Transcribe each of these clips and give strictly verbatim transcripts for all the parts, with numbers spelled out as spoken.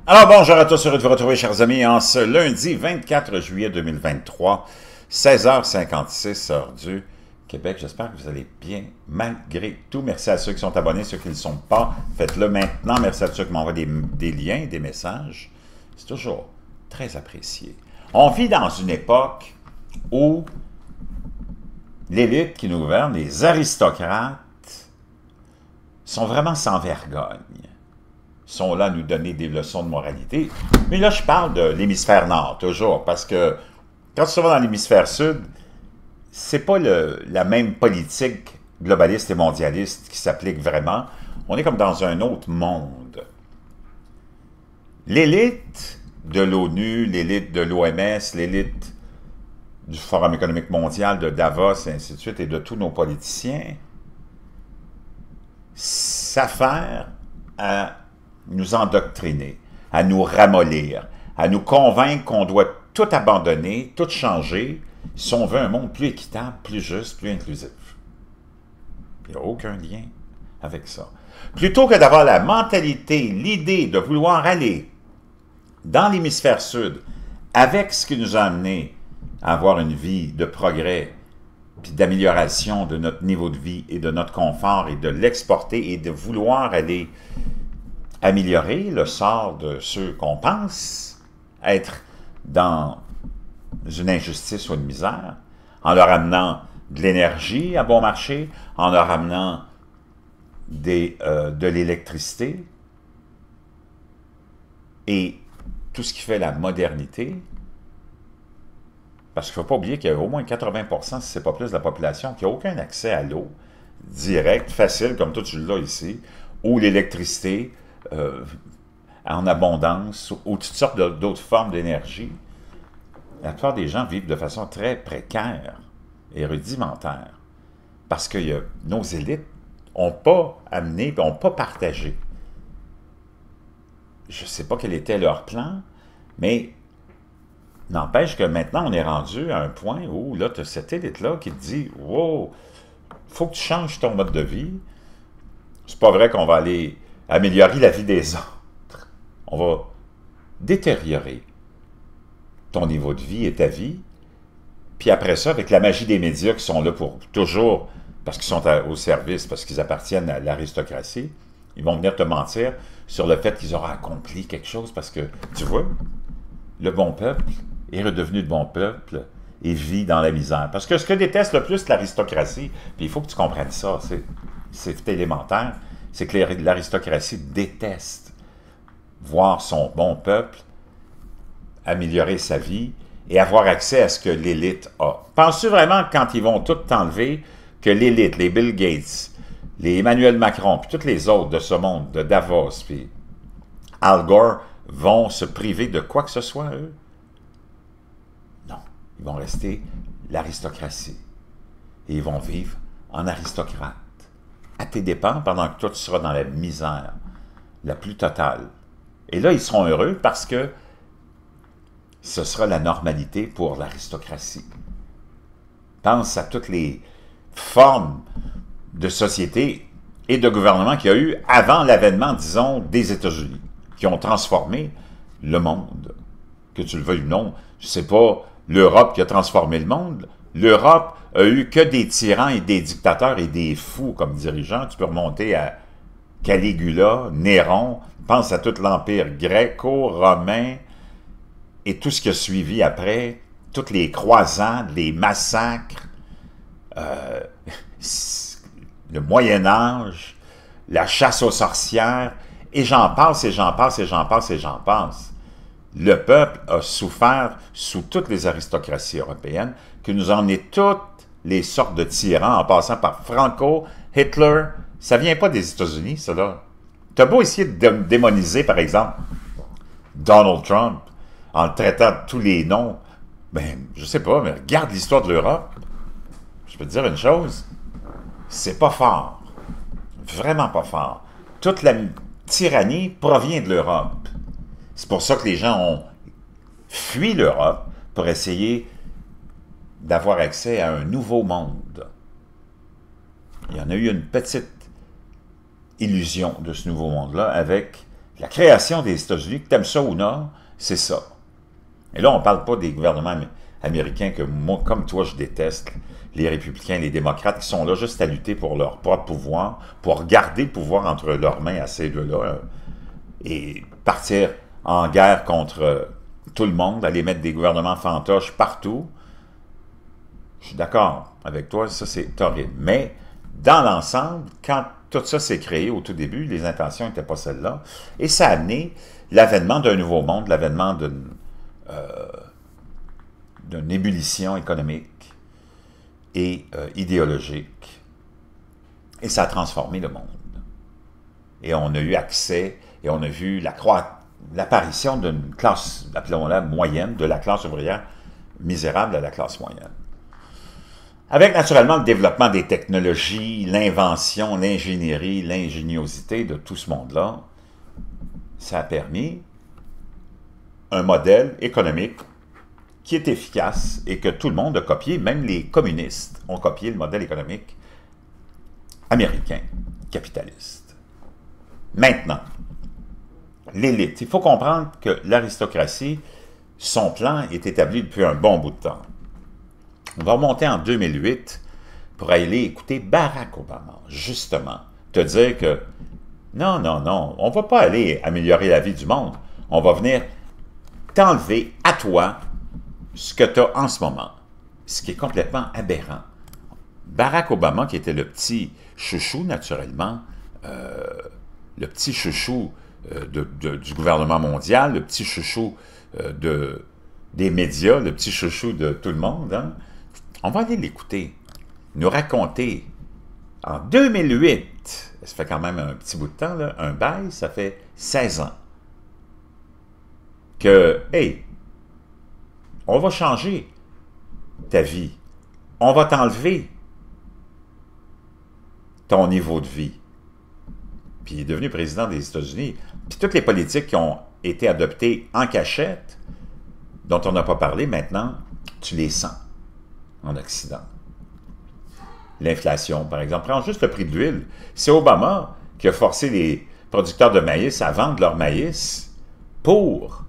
Alors bonjour à tous, heureux de vous retrouver chers amis en ce lundi vingt-quatre juillet deux mille vingt-trois, seize heures cinquante-six, heure du Québec. J'espère que vous allez bien malgré tout. Merci à ceux qui sont abonnés, ceux qui ne le sont pas, faites-le maintenant. Merci à ceux qui m'envoient des, des liens, des messages. C'est toujours très apprécié. On vit dans une époque où l'élite qui nous gouverne, les aristocrates, sont vraiment sans vergogne. Sont là à nous donner des leçons de moralité. Mais là, je parle de l'hémisphère nord, toujours, parce que quand tu vas dans l'hémisphère sud, c'est pas le, la même politique globaliste et mondialiste qui s'applique vraiment. On est comme dans un autre monde. L'élite de l'ONU, l'élite de l'O M S, l'élite du Forum économique mondial, de Davos, et ainsi de suite, et de tous nos politiciens, s'affaire à nous endoctriner, à nous ramollir, à nous convaincre qu'on doit tout abandonner, tout changer, si on veut un monde plus équitable, plus juste, plus inclusif. Il n'y a aucun lien avec ça. Plutôt que d'avoir la mentalité, l'idée de vouloir aller dans l'hémisphère sud avec ce qui nous a amené à avoir une vie de progrès, puis d'amélioration de notre niveau de vie et de notre confort et de l'exporter et de vouloir aller améliorer le sort de ceux qu'on pense être dans une injustice ou une misère, en leur amenant de l'énergie à bon marché, en leur amenant des, euh, de l'électricité et tout ce qui fait la modernité. Parce qu'il ne faut pas oublier qu'il y a au moins quatre-vingts pour cent, si ce n'est pas plus, de la population qui n'a aucun accès à l'eau direct, facile, comme toi tu l'as ici, ou l'électricité, Euh, en abondance, ou, ou toutes sortes d'autres formes d'énergie. La plupart des gens vivent de façon très précaire et rudimentaire, parce que y a, nos élites n'ont pas amené, n'ont pas partagé. Je ne sais pas quel était leur plan, mais n'empêche que maintenant, on est rendu à un point où là, tu as cette élite-là qui te dit « Wow, il faut que tu changes ton mode de vie. C'est pas vrai qu'on va aller améliorer la vie des autres. On va détériorer ton niveau de vie et ta vie. Puis après ça, avec la magie des médias qui sont là pour toujours, parce qu'ils sont à, au service, parce qu'ils appartiennent à l'aristocratie, ils vont venir te mentir sur le fait qu'ils auront accompli quelque chose, parce que, tu vois, le bon peuple est redevenu de bon peuple et vit dans la misère. Parce que ce que déteste le plus l'aristocratie, puis il faut que tu comprennes ça, c'est élémentaire, c'est que l'aristocratie déteste voir son bon peuple améliorer sa vie et avoir accès à ce que l'élite a. Penses-tu vraiment, quand ils vont tout t'enlever, que l'élite, les Bill Gates, les Emmanuel Macron, puis tous les autres de ce monde, de Davos, puis Al Gore, vont se priver de quoi que ce soit, eux? Non. Ils vont rester l'aristocratie. Et ils vont vivre en aristocrate, à tes dépens, pendant que toi, tu seras dans la misère la plus totale. Et là, ils seront heureux parce que ce sera la normalité pour l'aristocratie. Pense à toutes les formes de société et de gouvernement qu'il y a eu avant l'avènement, disons, des États-Unis, qui ont transformé le monde. Que tu le veuilles ou non, c'est pas l'Europe qui a transformé le monde. L'Europe a eu que des tyrans et des dictateurs et des fous comme dirigeants. Tu peux remonter à Caligula, Néron, pense à tout l'empire gréco-romain et tout ce qui a suivi après, toutes les croisades, les massacres, euh, le Moyen-Âge, la chasse aux sorcières, et j'en passe, et j'en passe, et j'en passe, et j'en passe. Le peuple a souffert sous toutes les aristocraties européennes, qui nous ont emmené toutes les sortes de tyrans, en passant par Franco, Hitler. Ça vient pas des États-Unis, ça là. T'as beau essayer de démoniser, par exemple, Donald Trump, en le traitant de tous les noms, ben, je sais pas, mais regarde l'histoire de l'Europe. Je peux te dire une chose, c'est pas fort. Vraiment pas fort. Toute la tyrannie provient de l'Europe. C'est pour ça que les gens ont fui l'Europe pour essayer d'avoir accès à un nouveau monde. Il y en a eu une petite illusion de ce nouveau monde-là avec La création des États-Unis, que tu aimes ça ou non, c'est ça. Et là, on ne parle pas des gouvernements américains que moi, comme toi, je déteste, les républicains, les démocrates, qui sont là juste à lutter pour leur propre pouvoir, pour garder le pouvoir entre leurs mains à ces deux-là, et partir en guerre contre tout le monde, aller mettre des gouvernements fantoches partout. Je suis d'accord avec toi, ça c'est horrible. Mais dans l'ensemble, quand tout ça s'est créé au tout début, les intentions n'étaient pas celles-là, et ça a amené l'avènement d'un nouveau monde, l'avènement d'une euh, d'une ébullition économique et euh, idéologique. Et ça a transformé le monde. Et on a eu accès, et on a vu la l'apparition d'une classe, appelons-la moyenne, de la classe ouvrière misérable à la classe moyenne. Avec naturellement le développement des technologies, l'invention, l'ingénierie, l'ingéniosité de tout ce monde-là, ça a permis un modèle économique qui est efficace et que tout le monde a copié, même les communistes ont copié le modèle économique américain, capitaliste. Maintenant, l'élite. Il faut comprendre que l'aristocratie, son plan est établi depuis un bon bout de temps. On va remonter en deux mille huit pour aller écouter Barack Obama, justement, te dire que non, non, non, on ne va pas aller améliorer la vie du monde, on va venir t'enlever à toi ce que tu as en ce moment, ce qui est complètement aberrant. Barack Obama, qui était le petit chouchou, naturellement, euh, le petit chouchou euh, de, de, du gouvernement mondial, le petit chouchou euh, de, des médias, le petit chouchou de tout le monde, hein? On va aller l'écouter, nous raconter, en deux mille huit, ça fait quand même un petit bout de temps, là, un bail, ça fait seize ans, que, hey, on va changer ta vie, on va t'enlever ton niveau de vie. Puis il est devenu président des États-Unis. Puis toutes les politiques qui ont été adoptées en cachette, dont on n'a pas parlé maintenant, tu les sens en Occident. L'inflation, par exemple. Prends juste le prix de l'huile. C'est Obama qui a forcé les producteurs de maïs à vendre leur maïs pour,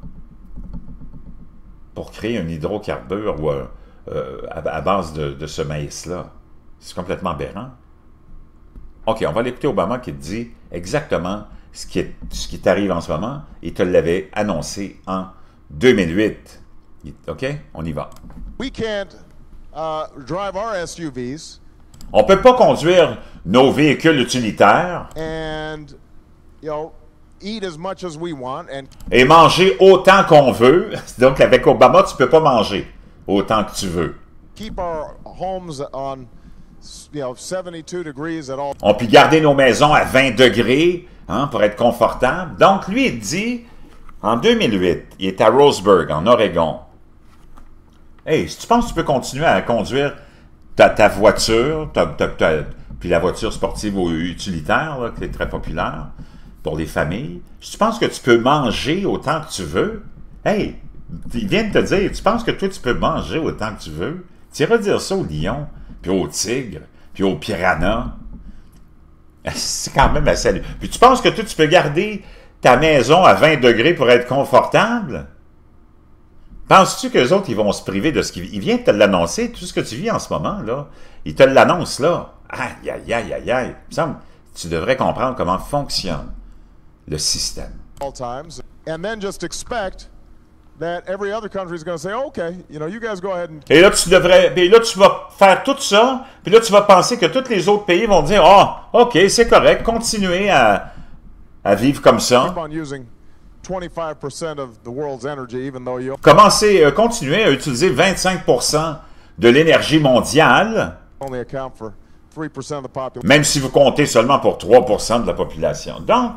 pour créer un hydrocarbure ou un, euh, à, à base de, de ce maïs-là. C'est complètement aberrant. OK, on va l'écouter Obama qui te dit exactement ce qui, est, ce qui t'arrive en ce moment. Il te l'avait annoncé en deux mille huit. OK? On y va. We can't uh, drive our S U Vs. On ne peut pas conduire nos véhicules utilitaires And, you know, eat as much as we want and et manger autant qu'on veut. Donc, avec Obama, tu ne peux pas manger autant que tu veux. keep our homes on, you know, seventy-two degrees at all. On peut garder nos maisons à vingt degrés hein, pour être confortable. Donc, lui, il dit, en deux mille huit, il est à Roseburg, en Oregon. Hey, si tu penses que tu peux continuer à conduire ta, ta voiture, ta, ta, ta, puis la voiture sportive ou utilitaire, là, qui est très populaire pour les familles, si tu penses que tu peux manger autant que tu veux, hey, il vient de te dire, tu penses que toi, tu peux manger autant que tu veux? Tu iras dire ça aux lions, puis aux tigres, puis aux piranhas. C'est quand même assez... Puis tu penses que toi, tu peux garder ta maison à vingt degrés pour être confortable? Penses-tu qu'eux autres, ils vont se priver de ce qu'ils... Ils viennent de te l'annoncer, tout ce que tu vis en ce moment, là. Ils te l'annoncent, là. Aïe, aïe, aïe, aïe, aïe. Il me semble que tu devrais comprendre comment fonctionne le système. all times, and then just expect that every other country is going to say, okay, you know, you guys go ahead and Et là, tu devrais... Et là, tu vas faire tout ça, puis là, tu vas penser que tous les autres pays vont dire, ah, oh, OK, c'est correct, continuez à, à vivre comme ça. keep on using twenty-five percent of the world's energy, even though you Commencez, euh, continuez à utiliser vingt-cinq pour cent de l'énergie mondiale, only account for three percent of the population. même si vous comptez seulement pour trois pour cent de la population. Donc,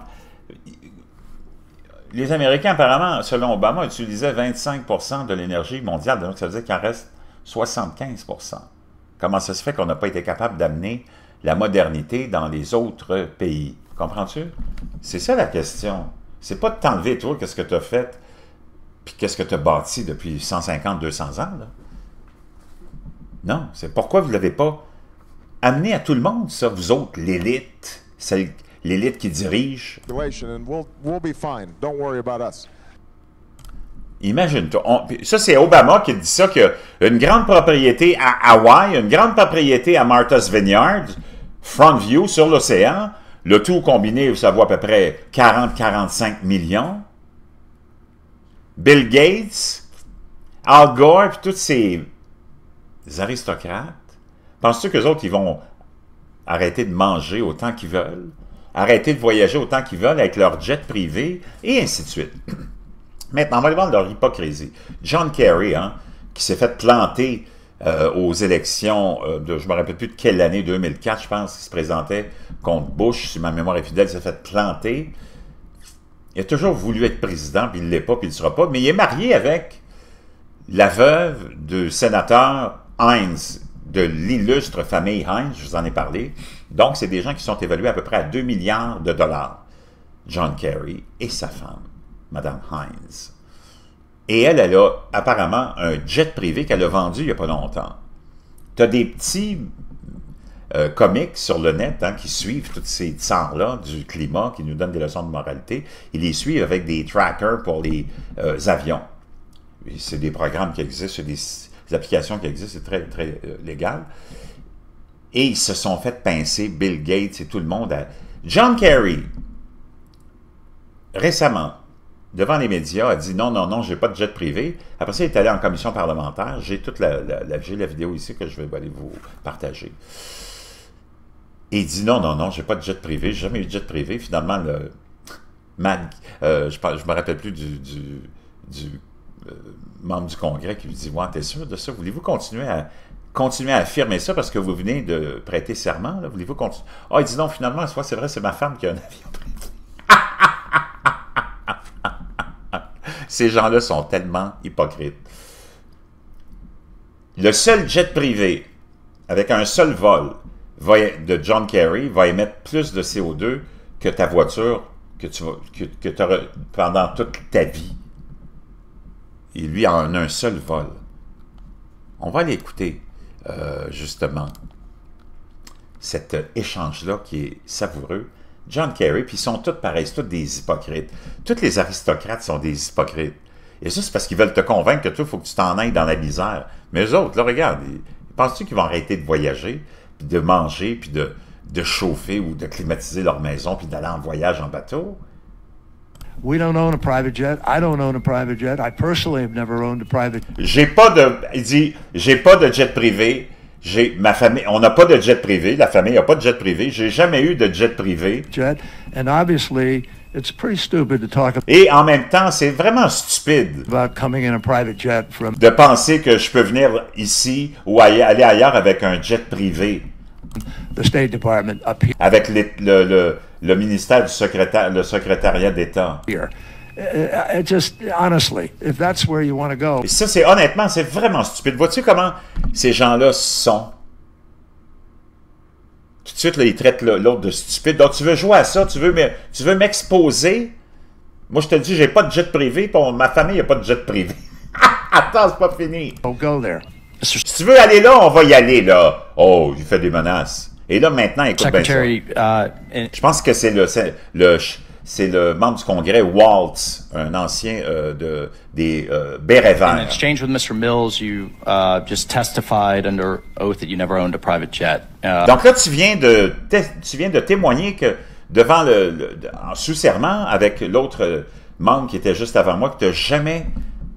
les Américains, apparemment, selon Obama, utilisaient vingt-cinq pour cent de l'énergie mondiale, donc ça veut dire qu'il en reste soixante-quinze pour cent. Comment ça se fait qu'on n'a pas été capable d'amener la modernité dans les autres pays? Comprends-tu? C'est ça la question. C'est pas de t'enlever, toi, qu'est-ce que tu as fait, puis qu'est-ce que tu as bâti depuis cent cinquante, deux cents ans, là. Non, c'est pourquoi vous ne l'avez pas amené à tout le monde, ça, vous autres, l'élite, celle- l'élite qui dirige. And we'll, we'll be fine. Don't worry about us. Imagine-toi. On, ça, c'est Obama qui dit ça, qu'il y a une grande propriété à Hawaï, une grande propriété à Martha's Vineyard, front view sur l'océan. Le tout combiné, ça vaut à peu près quarante à quarante-cinq millions. Bill Gates, Al Gore, puis tous ces aristocrates. Penses-tu qu'eux autres, ils vont arrêter de manger autant qu'ils veulent, arrêter de voyager autant qu'ils veulent avec leur jet privé, et ainsi de suite? Maintenant, on va aller voir leur hypocrisie. John Kerry, hein, qui s'est fait planter euh, aux élections euh, de, je ne me rappelle plus de quelle année, deux mille quatre, je pense, qui se présentait contre Bush, si ma mémoire est fidèle, il s'est fait planter. Il a toujours voulu être président, puis il ne l'est pas, puis il ne le sera pas, mais il est marié avec la veuve du sénateur Heinz, de l'illustre famille Heinz, je vous en ai parlé. Donc, c'est des gens qui sont évalués à peu près à deux milliards de dollars. John Kerry et sa femme, Madame Heinz. Et elle, elle a apparemment un jet privé qu'elle a vendu il n'y a pas longtemps. Tu as des petits euh, comiques sur le net hein, qui suivent tous ces tsars-là du climat, qui nous donnent des leçons de moralité. Ils les suivent avec des trackers pour les euh, avions. C'est des programmes qui existent, c'est des, des applications qui existent, c'est très, très euh, légal. Et ils se sont fait pincer, Bill Gates et tout le monde. À... John Kerry, récemment, devant les médias, a dit non, non, non, j'ai pas de jet privé. Après ça, il est allé en commission parlementaire. J'ai toute la, la, la, j'ai la vidéo ici que je vais aller vous partager. Et il dit non, non, non, j'ai pas de jet privé, j'ai jamais eu de jet privé. Finalement, le Mag, euh, je ne me rappelle plus du, du, du euh, membre du Congrès qui lui dit ouais, t'es sûr de ça? Voulez-vous continuer à continuer à affirmer ça parce que vous venez de prêter serment? Voulez-vous continuer? Ah, oh, il dit non, finalement, c'est vrai, c'est ma femme qui a un avion privé. Ces gens-là sont tellement hypocrites. Le seul jet privé, avec un seul vol va, de John Kerry, va émettre plus de C O deux que ta voiture que tu vas, que, que tu auras pendant toute ta vie. Et lui en un seul vol. On va aller écouter, euh, justement, cet échange-là qui est savoureux. John Kerry, puis ils sont tous pareils, c'est tous des hypocrites. Tous les aristocrates sont des hypocrites. Et ça, c'est parce qu'ils veulent te convaincre que toi, il faut que tu t'en ailles dans la misère. Mais eux autres, là, regarde, penses-tu qu'ils vont arrêter de voyager, puis de manger, puis de, de chauffer ou de climatiser leur maison, puis d'aller en voyage en bateau? We don't own a private jet. I don't own a private jet. I personally have never owned a private jet. J'ai pas de... Il dit, j'ai pas de jet privé. J'ai ma famille, on n'a pas de jet privé, la famille n'a pas de jet privé, j'ai jamais eu de jet privé. Jet, and obviously, it's pretty stupid to talk Et en même temps, c'est vraiment stupide about coming in a private jet from de penser que je peux venir ici ou aller ailleurs avec un jet privé. The State Department up here. Avec les, le, le, le ministère du secrétaire, le secrétariat d'État. Here. Uh, it just honestly, if that's where you want to go. Et ça, c'est honnêtement, c'est vraiment stupide. Vois-tu comment ces gens-là sont? Tout de suite, là, ils traitent l'autre de stupide. Donc, tu veux jouer à ça, tu veux, tu veux m'exposer? Moi, je te dis, j'ai pas de jet privé, puis ma famille n'a pas de jet privé. Attends, c'est pas fini. Oh, go there. Si tu veux aller là, on va y aller, là. Oh, il fait des menaces. Et là, maintenant, écoute bien ça. Uh, in... Je pense que c'est le... le c'est le membre du Congrès, Waltz, un ancien euh, de, des euh, Bérets Verts. In exchange with Mister Mills, you uh, just testified under oath that you never owned a private jet. Uh, Donc là, tu viens de tu viens de témoigner que devant le, le en sous serment avec l'autre membre qui était juste avant moi, que tu n'as jamais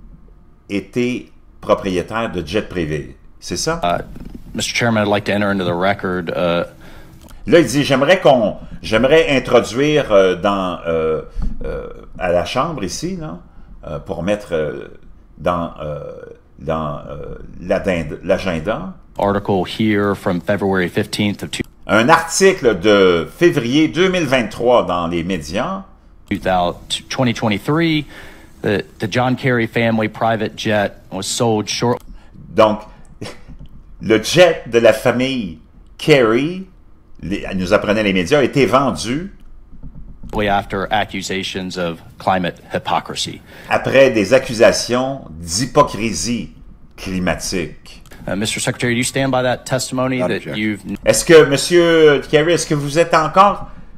été propriétaire de jet privé. C'est ça? Uh, Mister Chairman, I'd like to enter into the record. Uh, Là, il dit, j'aimerais qu'on, j'aimerais introduire euh, dans, euh, euh, à la Chambre ici, là, euh, pour mettre euh, dans, euh, dans euh, l'agenda. Article here from February fifteenth of un article de février deux mille vingt-trois dans les médias. twenty twenty-three, the, the John Kerry family private jet was sold short. Donc, le jet de la famille Kerry, les, nous apprenaient les médias, a été vendu after accusations of climate hypocrisy. Après des accusations d'hypocrisie climatique. Uh, Mister Secretary, do you stand by that testimony that you've... Est-ce que, Monsieur Kerry, est-ce que vous êtes encore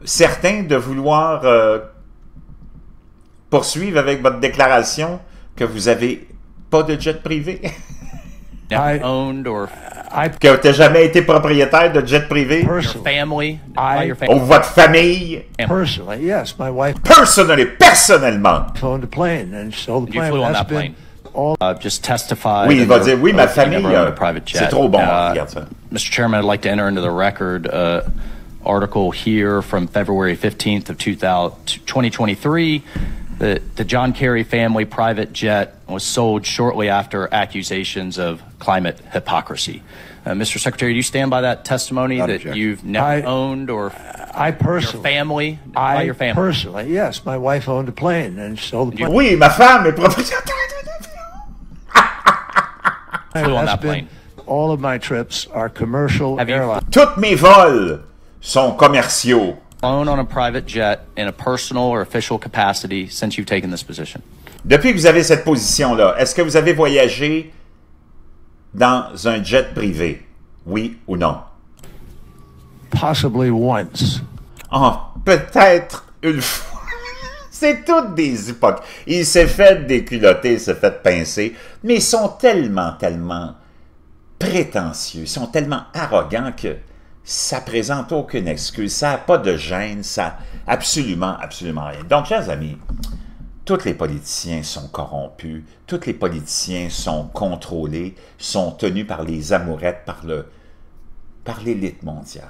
certain de vouloir euh, poursuivre avec votre déclaration que vous n'avez pas de jet privé? Never I- owned or I Que tu n'as jamais été propriétaire de jet privé? your personally, family, I- by your Ou family. votre famille? personally, yes, my wife Personnellement, personnellement. owned a plane, and so the You plane flew on has that been plane. all. Uh, just testified. Oui, il va under dire, oui, ma oath that you famille, never owned euh, a private jet. c'est trop bon, Uh, regarde ça. Mister Chairman, I'd like to enter into the record uh, article here from February fifteenth of twenty twenty-three. The, the John Kerry family private jet was sold shortly after accusations of climate hypocrisy. Uh, Mister Secretary, do you stand by that testimony Not that objection. you've never I- owned or I your personally, family, by I your family? personally, yes, my wife owned a plane, and so the plane Oui, ma femme est propriétaire d'un avion. Flew on has that been. plane. All of my trips are commercial Have you- airlines. Tous mes vols sont commerciaux. Flown on a private jet in a personal or official capacity since you've taken this position? Depuis que vous avez cette position-là, est-ce que vous avez voyagé dans un jet privé? Oui ou non? Possibly once. Ah, peut-être une fois. C'est toutes des hypocrites. Il s'est fait déculotter, il s'est fait pincer, mais ils sont tellement, tellement prétentieux, ils sont tellement arrogants que ça présente aucune excuse, ça n'a pas de gêne, ça absolument, absolument rien. Donc, chers amis, tous les politiciens sont corrompus, tous les politiciens sont contrôlés, sont tenus par les amourettes, par le, par l'élite mondiale.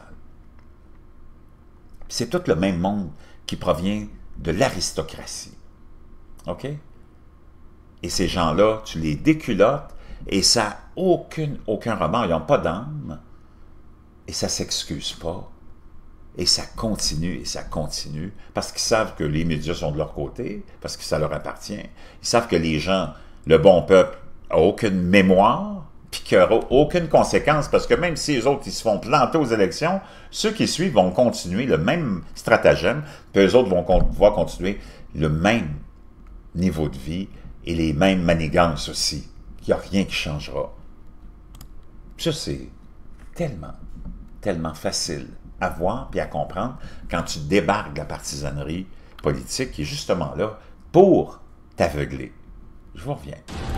C'est tout le même monde qui provient de l'aristocratie. OK? Et ces gens-là, tu les déculottes et ça n'a aucun, aucun remords. Ils n'ont pas d'âme et ça ne s'excuse pas. Et ça continue et ça continue parce qu'ils savent que les médias sont de leur côté, parce que ça leur appartient. Ils savent que les gens, le bon peuple, n'a aucune mémoire puis qu'il n'y aura aucune conséquence parce que même si les autres ils se font planter aux élections, ceux qui suivent vont continuer le même stratagème, puis eux autres vont pouvoir continuer le même niveau de vie et les mêmes manigances aussi. Il n'y a rien qui changera. Ça, c'est tellement, tellement facile à voir et à comprendre quand tu débarques de la partisanerie politique qui est justement là pour t'aveugler. Je vous reviens.